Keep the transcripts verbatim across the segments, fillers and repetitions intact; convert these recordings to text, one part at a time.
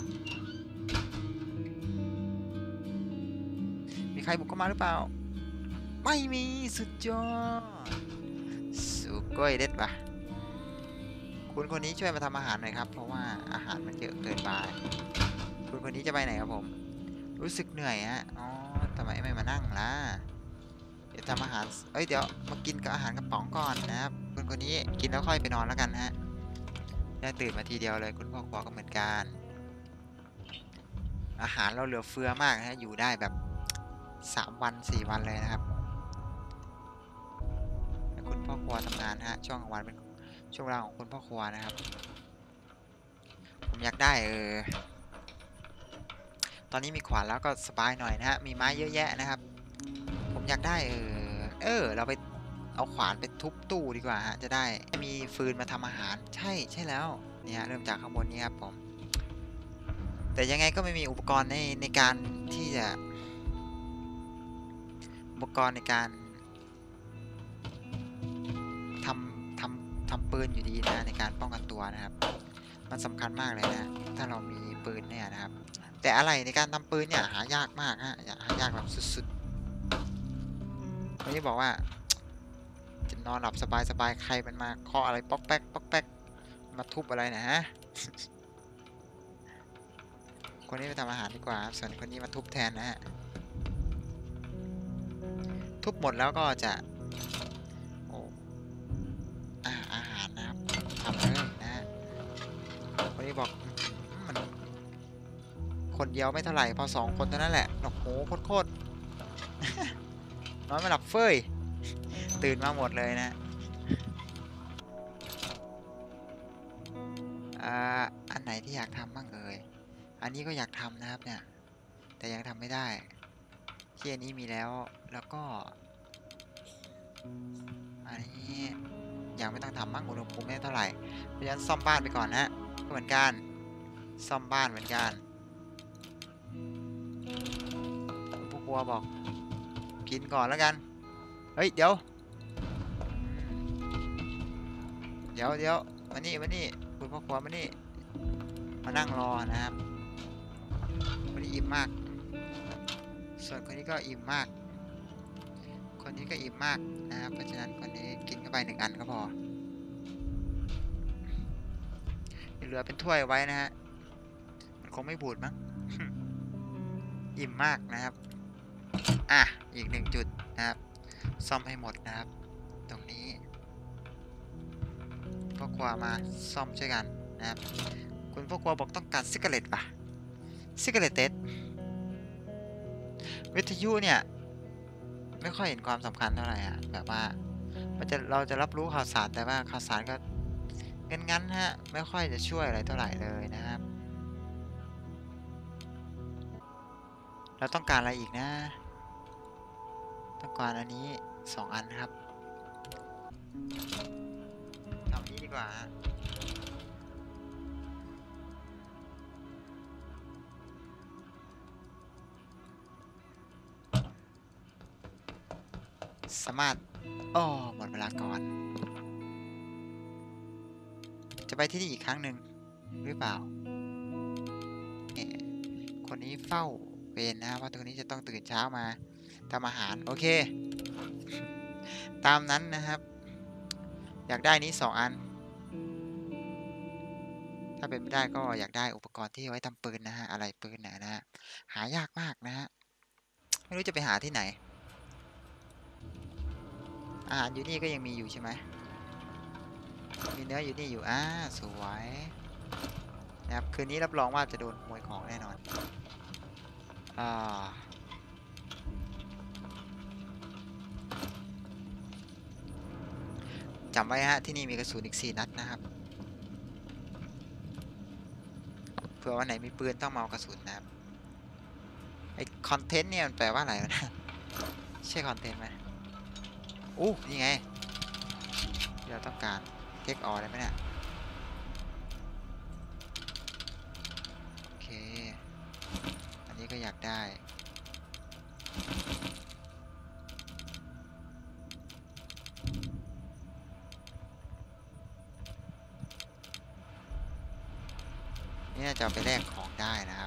มีใครบุกเข้ามาหรือเปล่าไม่มีสุดยอดสุดก้อยเด็ดปะคุณคนนี้ช่วยมาทำอาหารหน่อยครับเพราะว่าอาหารมันเยอะเกินไปคุณคนนี้จะไปไหนครับผมรู้สึกเหนื่อยฮะอ๋อทำไมไม่มานั่งล่ะเดี๋ยวทำอาหารเอ้ยเดี๋ยวมากินกับอาหารกระป๋องก่อนนะครับคุณคนนี้กินแล้วค่อยไปนอนแล้วกันฮะได้ตื่นมาทีเดียวเลยคุณพ่อครัวก็เหมือนกันอาหารเราเหลือเฟือมากนะฮะอยู่ได้แบบสามวันสี่วันเลยนะครับคุณพ่อครัวทำงานฮะช่วงกลางวันเป็นช่วงเวลาของคุณพ่อครัวนะครับผมอยากได้เออตอนนี้มีขวานแล้วก็สบายหน่อยนะฮะมีไม้เยอะแยะนะครับผมอยากได้เออเออเราไปเอาขวานไปทุบตู้ดีกว่าฮะจะได้มีฟืนมาทำอาหารใช่ใช่แล้วเนี่ยเริ่มจากข้างบนนี้ครับผมแต่ยังไงก็ไม่มีอุปกรณ์ในในการที่จะอุปกรณ์ในการทำทำทำปืนอยู่ดีนะในการป้องกันตัวนะครับมันสำคัญมากเลยนะถ้าเรามีปืนเนี่ยนะครับแต่อะไรในการทำปืนเนี่ยหายากมากฮะหายากแบบสุดๆคนนี้บอกว่าจะนอนหลับสบายๆใครมันมาเคาะอะไรป๊อกแป๊กป๊อกแป๊กมาทุบอะไรนะฮะคนนี้ไปทำอาหารดีกว่าส่วนคนนี้มาทุบแทนนะฮะทุบหมดแล้วก็จะโอ้อาอาหารนะครับทำเลยนะฮะคนนี้บอกมันคนเดียวไม่เท่าไหร่พอสองคนเท่านั้นแหละโอ้โหโคตรๆนอนไม่หลับเฟ้ยตื่นมาหมดเลยนะอ่าอันไหนที่อยากทำบ้างเอ่ยอันนี้ก็อยากทำนะครับเนี่ยแต่ยังทำไม่ได้ที่อันนี้มีแล้วแล้วก็อันนี้ยังไม่ต้องทำมั่งอุณหภูมิไม่เท่าไหร่เพราะฉะนั้นซ่อมบ้านไปก่อนนะก็เหมือนกันซ่อมบ้านเหมือนกันคุณผู้ครัวบอกกินก่อนแล้วกันเฮ้ยเดี๋ยวเดี๋ยวเดี๋ยวมานี่มานี่คุณพ่อครัวมานี่มานั่งรอนะครับคนนี้อิ่มมากส่วนคนนี้ก็อิ่มมากคนนี้ก็อิ่มมากนะครับเพราะฉะนั้นคนนี้กินเข้าไปหนึ่งอันก็พอเหลือเป็นถ้วยไว้นะฮะมันคงไม่บูดมั้งอิ่มมากนะครับอ่ะอีกหนึ่งจุดนะครับซ่อมให้หมดนะครับตรงนี้พ่อครัวมาซ่อมช่วยกันนะครับคุณพ่อครัวบอกต้องการซิกเกเลตป่ะซิกเกเลตเต็ดวิทยุเนี่ยไม่ค่อยเห็นความสำคัญเท่าไหร่อ่ะแบบว่ามันจะเราจะรับรู้ข่าวสารแต่ว่าข่าวสารก็งั้นๆฮะไม่ค่อยจะช่วยอะไรเท่าไหร่เลยนะครับเราต้องการอะไรอีกนะต้องการอันนี้สองอันครับทำนี้ดีกว่าสามารถอ้อหมดเวลาก่อนจะไปที่นี่อีกครั้งหนึ่งหรือเปล่าคนนี้เฝ้าเวรนะว่าตัวนี้จะต้องตื่นเช้ามาทำอาหารโอเคตามนั้นนะครับอยากได้นี้สองอันถ้าเป็นไม่ได้ก็อยากได้อุปกรณ์ที่ไว้ทำปืนนะฮะอะไรปืนนะนะฮะหายากมากนะฮะไม่รู้จะไปหาที่ไหนอาหารอยู่นี่ก็ยังมีอยู่ใช่ไหมมีเนื้ออยู่นี่อยู่อ่าสวยนะครับคืนนี้รับรองว่าจะโดนขโมยของแน่นอนอ่าจำไว้ฮะที่นี่มีกระสุนอีกสี่นัดนะครับเผื่อวันไหนมีปืนต้องมาเอากระสุนนะครับไอคอนเทนต์เนี่ยมันแปลว่าอะไรนะใช่คอนเทนต์ไหมอู้นี่ไงที่เราต้องการเทคออได้ไหมเนี่ยโอเคอันนี้ก็อยากได้นี่น่าจะเอาไปแลกของได้นะครับ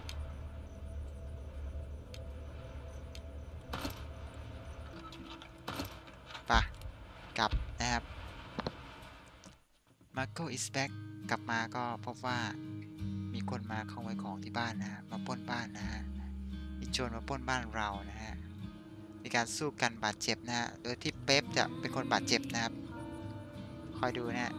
ไปกลับนะครับ Marco is back กลับมาก็พบว่ามีคนมาขโมยของที่บ้านนะฮะมาปล้นบ้านนะฮะมีโจรมาปล้นบ้านเรานะฮะมีการสู้กันบาดเจ็บนะฮะโดยที่เป๊ปจะเป็นคนบาดเจ็บนะครับคอยดูนะฮะ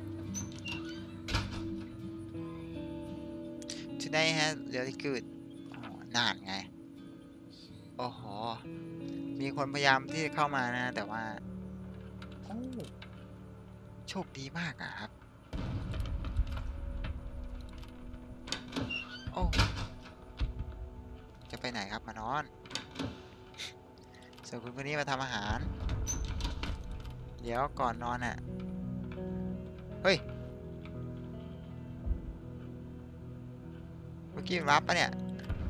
Today has really good อ๋อนานไงโอ้โหมีคนพยายามที่จะเข้ามานะแต่ว่าโอ้โชคดีมากอะครับโอ้จะไปไหนครับมานอนส่วนคุณคนนี้มาทำอาหาร เดี๋ยวก่อนนอนอ่ะเฮ้ยเมื่อกี้รับปะเนี่ย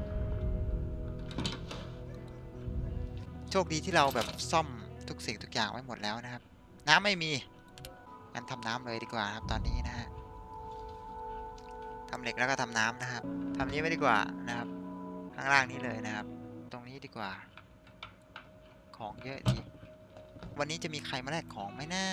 โชคดีที่เราแบบซ่อมทุกสิ่งทุกอย่างไว้หมดแล้วนะครับน้ำไม่มีงั้นทำน้ำเลยดีกว่าครับตอนนี้นะฮะทำเหล็กแล้วก็ทำน้ำนะครับทำนี้ไม่ดีกว่านะครับข้างล่างนี้เลยนะครับตรงนี้ดีกว่าของเยอะดีวันนี้จะมีใครมาแลกของไหมนะ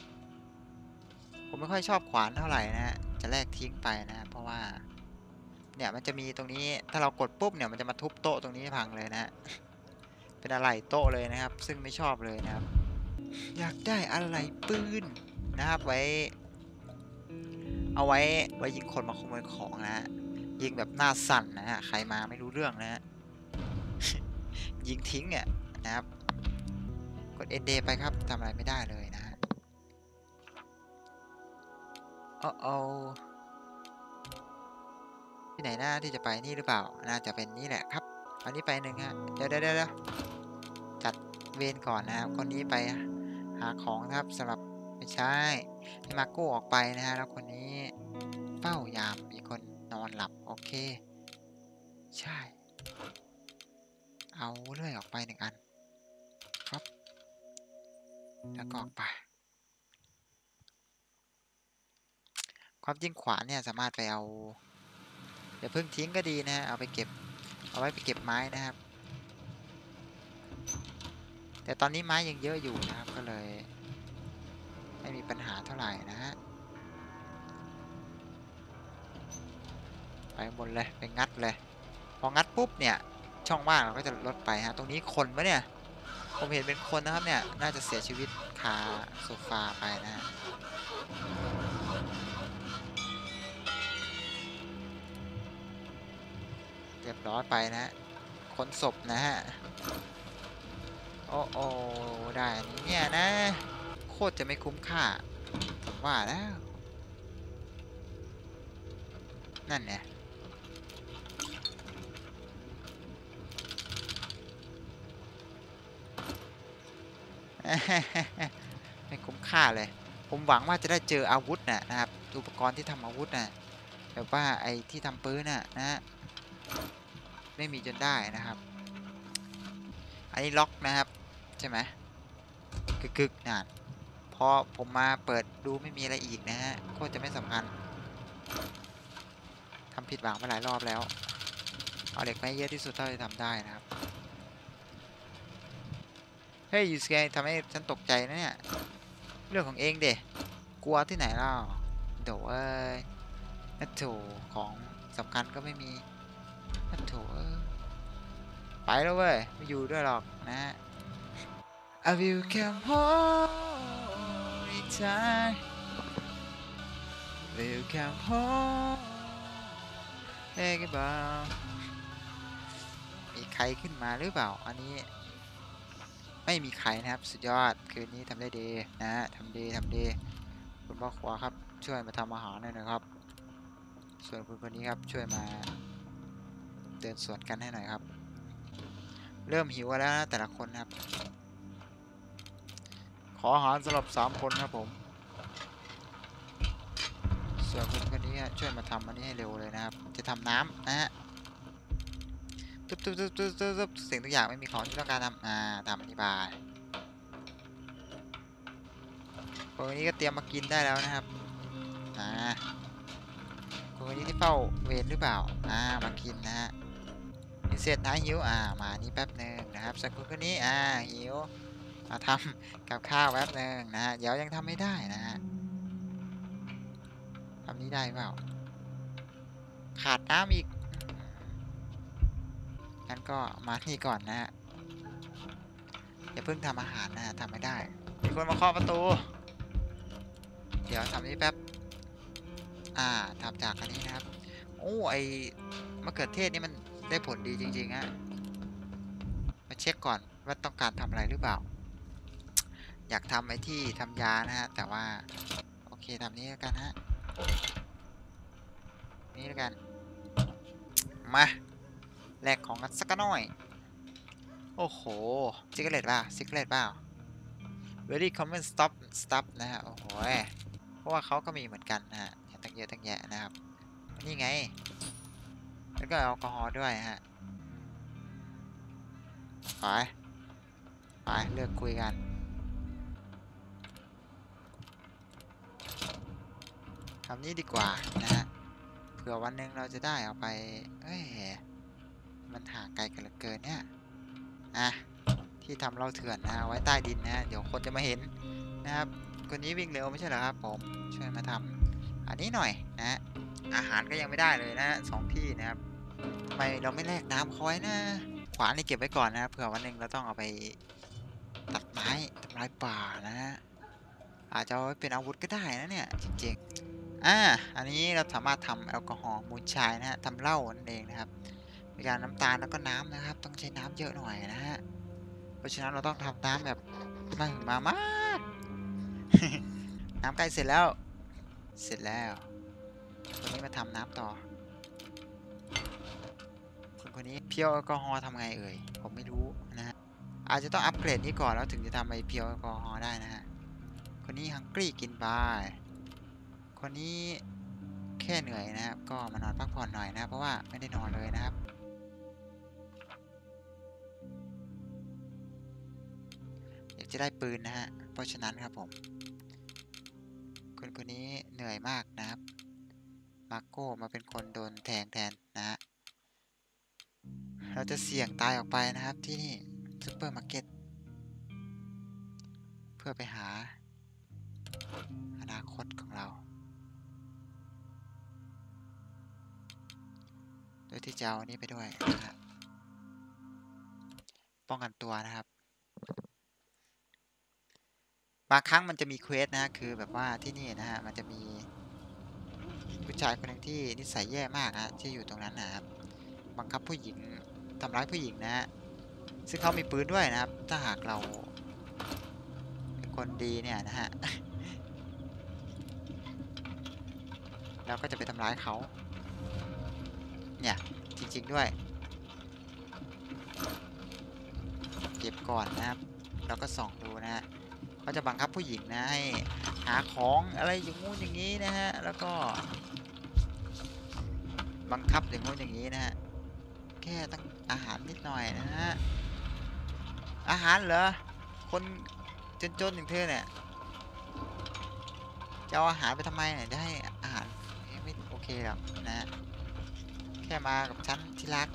ผมไม่ค่อยชอบขวานเท่าไหร่นะฮะจะแลกทิ้งไปนะเพราะว่าเนี่ยมันจะมีตรงนี้ถ้าเรากดปุ๊บเนี่ยมันจะมาทุบโต๊ะตรงนี้พังเลยนะเป็นอะไรโต๊ะเลยนะครับซึ่งไม่ชอบเลยนะครับอยากได้อะไรปืนนะครับไว้เอาไว้ไว้ยิงคนมาขโมยของนะฮะยิงแบบหน้าสั่นนะฮะใครมาไม่รู้เรื่องนะฮะ ยิงทิ้งอ่ะนะครับกด เอ็น เด ไปครับทำอะไรไม่ได้เลยนะฮะโอ้โอที่ไหนหน้าที่จะไปนี่หรือเปล่าน่าจะเป็นนี่แหละครับอันนี้ไปหนึ่งฮะเดี๋ยวเดี๋ยวเดี๋ยวจัดเวรก่อนนะครับคนนี้ไปหาของนะครับสำหรับไม่ใช่ให้มาโก้ออกไปนะฮะแล้วคนนี้เฝ้ายามมีคนนอนหลับโอเคใช่เอาเลื่อยออกไปหนึ่งอันครับแล้วก็ออกไปความจริงขวานเนี่ยสามารถไปเอาเดี๋ยวเพิ่งทิ้งก็ดีนะฮะเอาไปเก็บเอาไว้ไปเก็บไม้นะครับแต่ตอนนี้ไม้ยังเยอะอยู่นะครับก็เลยไม่มีปัญหาเท่าไหร่นะฮะไปบนเลยไปงัดเลยพองัดปุ๊บเนี่ยช่องว่างเราก็จะลดไปฮะตรงนี้คนปะเนี่ยผมเห็นเป็นคนนะครับเนี่ยน่าจะเสียชีวิตคาโซฟาไปนะฮะเรียบร้อยไปนะฮะคนศพนะฮะโอ้โอ้ได้อันนี้เนี่ยนะโคตรจะไม่คุ้มค่าผมว่าแล้วนั่นเนี่ย ไม่คุ้มค่าเลยผมหวังว่าจะได้เจออาวุธน่ะนะครับอุปกรณ์ที่ทำอาวุธน่ะแบบว่าไอ้ที่ทำปืนน่ะนะฮะไม่มีจนได้นะครับอันนี้ล็อกนะครับใช่ไหมกึกกึกนั่นพอผมมาเปิดดูไม่มีอะไรอีกนะฮะโคตรจะไม่สำคัญทำผิดหวังไปหลายรอบแล้วเอาเหล็กไปเยอะที่สุดเท่าที่ทำได้นะครับเฮ้ยยูสเกทำให้ฉันตกใจนะเนี่ยเรื่องของเองเดะกลัวที่ไหนเล่าโดเอ้ยนัทโถของสำคัญก็ไม่มีนัทโถไปแล้วเว้ยไม่อยู่ด้วยหรอกนะ I will come home in time will come home เฮ้ยกันบ้ามีใครขึ้นมาหรือเปล่าอันนี้ไม่มีใครนะครับสุดยอดคืนนี้ทำได้ดีนะทำดีทำดีคุณพ่อขวาครับช่วยมาทำอาหารหน่อยนะครับส่วนคุณคนนี้ครับช่วยมาเดินสวนกันให้หน่อยครับเริ่มหิวแล้วนะแต่ละคนครับขออาหารสำหรับสามคนครับผมส่วนคุณคนนี้ช่วยมาทำอันนี้ให้เร็วเลยนะครับจะทำน้ำนะฮะตึ๊บตึ๊บตึ๊บตึ๊บตึ๊บตึ๊บสิ่งทุกอย่างไม่มีของที่ต้องการทำอ่าทำอธิบายคนนี้ก็เตรียมมากินได้แล้วนะครับอ่าโอ้คนนี้ที่เฝ้าเวรหรือเปล่าอ่ามากินนะฮะเสร็จนะหิวอ่ามานี่แป๊บหนึ่งนะครับส่วนคนคนนี้อ่าหิวมาทำกับข้าวแป๊บหนึ่งนะฮะเดี๋ยวยังทำไม่ได้นะฮะทำนี้ได้เปล่าขาดน้ำอีกงั้นก็มานี่ก่อนนะฮะอย่าเพิ่งทำอาหารนะฮะทำไม่ได้มีคนมาเคาะประตูเดี๋ยวทำนี้แป๊บอ่าทำจากอันนี้นะครับโอ้ไอมะเขือเทศนี่มันได้ผลดีจริงๆฮะมาเช็คก่อนว่าต้องการทำอะไรหรือเปล่าอยากทำไอ้ที่ทำยานะฮะแต่ว่าโอเคทำนี้แล้วกันฮะนี่แล้วกันมาแลกของกันสักหน่อยโอ้โหซิกเกอร์เลตเปล่าซิกเกอร์เลตเปล่า very common stop stop นะฮะโอ้โหเพราะว่าเขาก็มีเหมือนกันนะฮะตั้งเยอะตั้งแยะนะครับนี่ไงแล้วก็แอลกอฮอล์ด้วยฮะไปไปเลิกคุยกันทำนี้ดีกว่านะฮะเผื่อวันหนึ่งเราจะได้เอาไปเอ้ยมันห่างไกลกันเหลือเกินเนี่ยอ่ะที่ทำเราเถื่อนนะไว้ใต้ดินนะเดี๋ยวคนจะมาเห็นนะครับคนนี้วิ่งเร็วไม่ใช่เหรอครับผมช่วยมาทำอันนี้หน่อยนะอาหารก็ยังไม่ได้เลยนะสองที่นะครับทำไมเราไม่แลกน้ำเขาไว้นะขวานนี่เก็บไว้ก่อนนะเผื่อวันหนึ่งเราต้องเอาไปตัดไม้ทำลายป่านะอาจจะเอาไว้เป็นอาวุธก็ได้นะเนี่ยจริงๆอ่าอันนี้เราสามารถทำแอลกอฮอล์มูลไชน์นะฮะทำเหล้านั่นเองนะครับมีการน้ำตาลแล้วก็น้ำนะครับต้องใช้น้ำเยอะหน่อยนะฮะเพราะฉะนั้นเราต้องทำน้ำแบบมากมามากน้ำใกล้เสร็จแล้วเสร็จแล้วคนนี้มาทำน้ำต่อคนคนนี้เพียวแอลกอฮอล์ทำไงเอ่ยผมไม่รู้นะฮะอาจจะต้องอัปเกรดนี้ก่อนแล้วถึงจะทำไอเพียวแอลกอฮอล์ได้นะฮะคนนี้ฮังกี้กินบายคนนี้แค่เหนื่อยนะครับก็มานอนพักผ่อนหน่อยนะเพราะว่าไม่ได้นอนเลยนะครับอยากจะได้ปืนนะฮะเพราะฉะนั้นครับผมคนคนนี้เหนื่อยมากนะครับมาโก้มาเป็นคนโดนแทงแทนนะฮะเราจะเสี่ยงตายออกไปนะครับที่นี่ซูเปอร์มาร์เก็ตเพื่อไปหาอนาคตของเราโดยที่จะเอานี้ไปด้วยนะครับป้องกันตัวนะครับบางครั้งมันจะมีเควสนะคือแบบว่าที่นี่นะฮะมันจะมีผู้ชายคนหนึ่งที่นิสัยแย่มากนะที่อยู่ตรงนั้นนะครับบังคับผู้หญิงทำร้ายผู้หญิงนะฮะซึ่งเขามีปืนด้วยนะครับถ้าหากเราเป็นคนดีเนี่ยนะฮะเราก็จะไปทำร้ายเขาเนี่ยจริงๆด้วยเก็บก่อนนะครับแล้วก็ส่องดูนะฮะเขาจะบังคับผู้หญิงนะให้หาของอะไรอย่างงู้นอย่างนี้นะฮะแล้วก็บังคับอย่างงู้นอย่างนี้นะฮะแค่ต้องอาหารนิดหน่อยนะฮะอาหารเหรอคนจนๆอย่างเธอเนี่ยจะเอาอาหารไปทำไมเนี่ยจะให้อาหารไม่โอเคหรอกนะฮะแค่มากับฉันที่รัก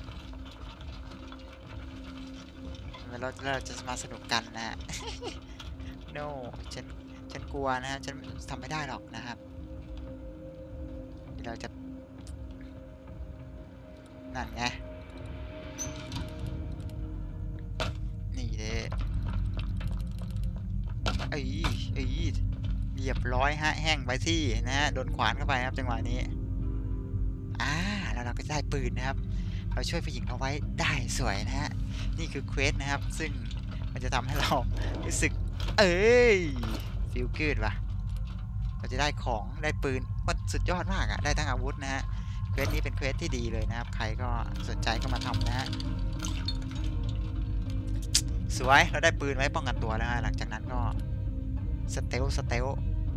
เราเราจะมาสนุกกันนะฮะ no ฉันฉันกลัวนะฮะฉันทำไม่ได้หรอกนะครับเราจะนั่นไงนี่เด้เอ้ยเอ้ยเรียบร้อยฮะแห้งไปที่นะฮะโดนขวานเข้าไปครับจังหวะนี้อ่าแล้วเราก็ได้ปืนนะครับเราช่วยผู้หญิงเอาไว้ได้สวยนะฮะนี่คือเควสนะครับซึ่งมันจะทำให้เรารู้สึกเอ้ยฟีลกู๊ดว่ะเราจะได้ของได้ปืนมันสุดยอดมากอะได้ทั้งอาวุธนะฮะเควสนี้เป็นเควสที่ดีเลยนะครับใครก็สนใจก็มาทำนะฮะสวยเราได้ปืนไว้ป้องกันตัวแล้วฮะหลังจากนั้นก็สเตลสเตล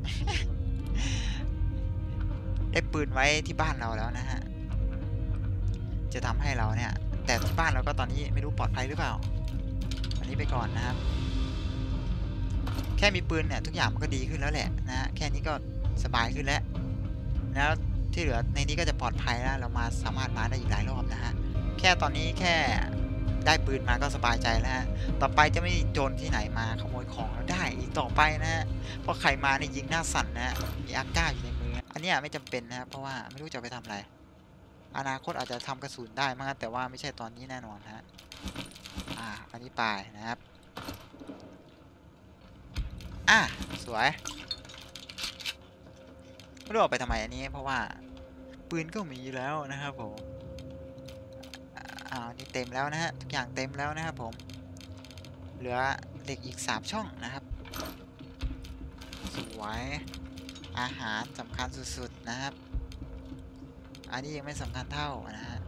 ได้ปืนไว้ที่บ้านเราแล้วนะฮะจะทำให้เราเนี่ยแต่ที่บ้านเราก็ตอนนี้ไม่รู้ปลอดภัยหรือเปล่าอันนี้ไปก่อนนะครับแค่มีปืนเนี่ยทุกอย่างมันก็ดีขึ้นแล้วแหละนะแค่นี้ก็สบายขึ้นแล้วแล้วทที่เหลือในนี้ก็จะปลอดภัยแล้วเรามาสามารถมาได้อีกหลายรอบนะฮะแค่ตอนนี้แค่ได้ปืนมาก็สบายใจแล้วฮะต่อไปจะไม่มีโจรที่ไหนมาขโมยของเราได้อีกต่อไปนะฮะเพราะใครมาในยิงหน้าสั่นนะฮะมีอาก้าอยู่ในมืออันนี้ไม่จำเป็นนะเพราะว่าไม่รู้จะไปทำอะไรอนาคตอาจจะทำกระสุนได้มั้งแต่ว่าไม่ใช่ตอนนี้แน่นอนฮะอ่าอันนี้ไปนะครับอ่ะสวยไม่รู้เอาไปทำไมอันนี้เพราะว่าปืนก็มีแล้วนะครับผมอ่านี่เต็มแล้วนะฮะทุกอย่างเต็มแล้วนะครับผมเหลือเหล็กอีกสามช่องนะครับสวยอาหารสำคัญสุดๆนะครับอันนี้ยังไม่สำคัญเท่านะฮะ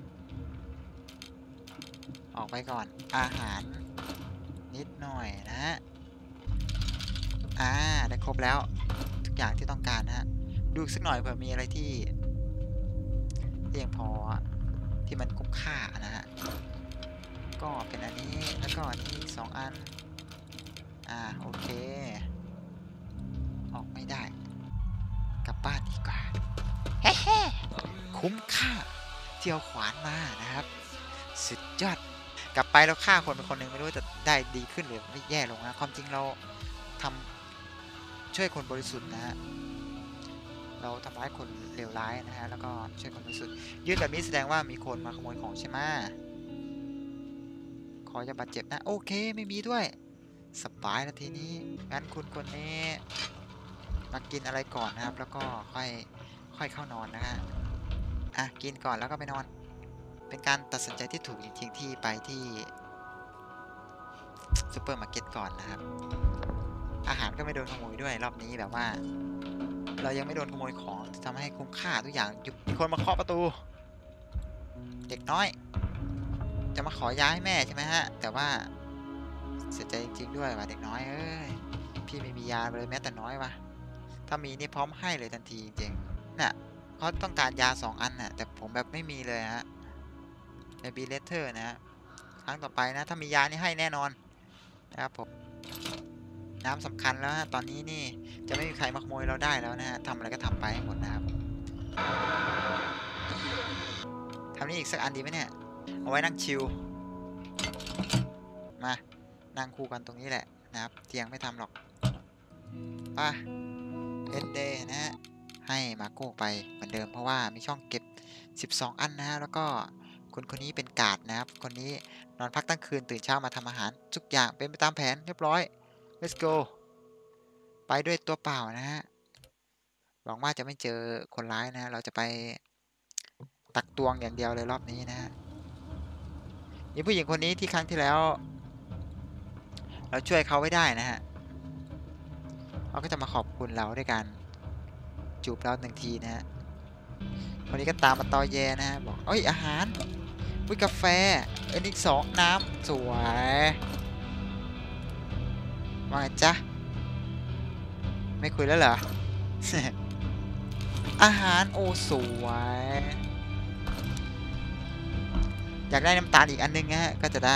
ออกไปก่อนอาหารนิดหน่อยนะฮะอ่าได้ครบแล้วทุกอย่างที่ต้องการนะฮะดูสักหน่อยเผื่อมีอะไรที่ที่ยังพอที่มันคุ้มค่านะฮะก็เป็นอันนี้แล้วก็อันนี้สองอันอ่าโอเคออกไม่ได้กลับบ้านดีกว่าเฮ้คุ้มค่าที่เอาขวานมานะครับสุดยอดกลับไปแล้วฆ่าคนเป็นคนหนึ่งไม่รู้จะได้ดีขึ้นหรือไม่แย่ลงนะความจริงเราทำช่วยคนบริสุทธิ์นะฮะเราทำร้ายคนเลวร้ายนะฮะแล้วก็ช่วยคนบริสุทธิ์ยืนแบบนี้แสดงว่ามีคนมาขโมยของใช่ไหมขออย่าบาดเจ็บนะโอเคไม่มีด้วยสบายแล้วทีนี้งั้นคุณคนนี้มากินอะไรก่อนนะครับแล้วก็ค่อยค่อยเข้านอนนะฮะอ่ะกินก่อนแล้วก็ไปนอนเป็นการตัดสินใจที่ถูกจริงๆที่ไปที่ซูเปอร์มาร์เก็ตก่อนนะครับอาหารก็ไม่โดนขโมยด้วยรอบนี้แบบว่าเรายังไม่โดนขโมยของทำให้คุ้มค่าทุกอย่างมีคนมาเคาะประตูเด็กน้อยจะมาขอย้ายแม่ใช่ไหมฮะแต่ว่าเสียใจจริงๆด้วยว่ะเด็กน้อยเอ้ยพี่ไม่มียาเลยแม้แต่น้อยวะถ้ามีนี่พร้อมให้เลยทันทีจริงๆน่ะเขาต้องการยาสองอันน่ะแต่ผมแบบไม่มีเลยฮะในบีเลเตอร์นะฮะครั้งต่อไปนะถ้ามียานี่ให้แน่นอนนะครับผมน้ำสำคัญแล้วฮะตอนนี้นี่จะไม่มีใครมาขโมยเราได้แล้วนะฮะทำอะไรก็ทำไปให้หมดนะครับทำนี่อีกสักอันดีไหมเนี่ยเอาไว้นั่งชิลมานั่งคู่กันตรงนี้แหละนะครับเตียงไม่ทำหรอกป่ะเอ็นเดย์นะฮะให้มาโก้ไปเหมือนเดิมเพราะว่ามีช่องเก็บสิบสองอันนะฮะแล้วก็คนคนนี้เป็นการ์ดนะครับคนนี้นอนพักตั้งคืนตื่นเช้ามาทำอาหารทุกอย่างเป็นไปตามแผนเรียบร้อย let's go ไปด้วยตัวเปล่านะฮะหวังว่าจะไม่เจอคนร้ายนะเราจะไปตักตวงอย่างเดียวเลยรอบนี้นะฮะนี่ผู้หญิงคนนี้ที่ครั้งที่แล้วเราช่วยเขาไว้ได้นะฮะเขาก็จะมาขอบคุณเราด้วยการจูบเราหนึ่งทีนะฮะคนนี้ก็ตามมาตอแยนะฮะบอกเอ้ยอาหารวิกาแฟอันนี้สองน้ำสวยว่าไงจ๊ะไม่คุยแล้วเหรอ อาหารโอสวยอยากได้น้ำตาลอีกอันนึงนะฮะก็จะได้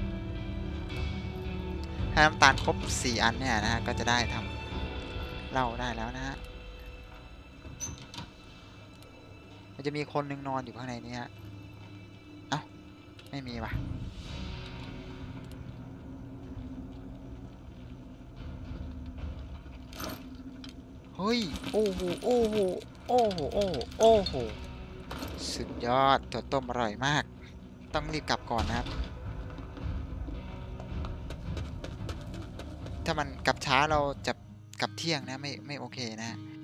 ถ้าน้ำตาลครบสี่อันเนี่ยนะฮะก็จะได้ทำเหล้าได้แล้วนะฮะมันจะมีคนหนึ่งนอนอยู่ข้างในนี้ฮะเอ้าไม่มีว่ะเฮ้ยโอ้โหโอ้โหโอ้โหโอ้โหโอ้โหสุดยอดถั่วต้มอร่อยมากต้องรีบกลับก่อนนะครับถ้ามันกลับช้าเราจะกลับเที่ยงนะไม่ไม่โอเคนะ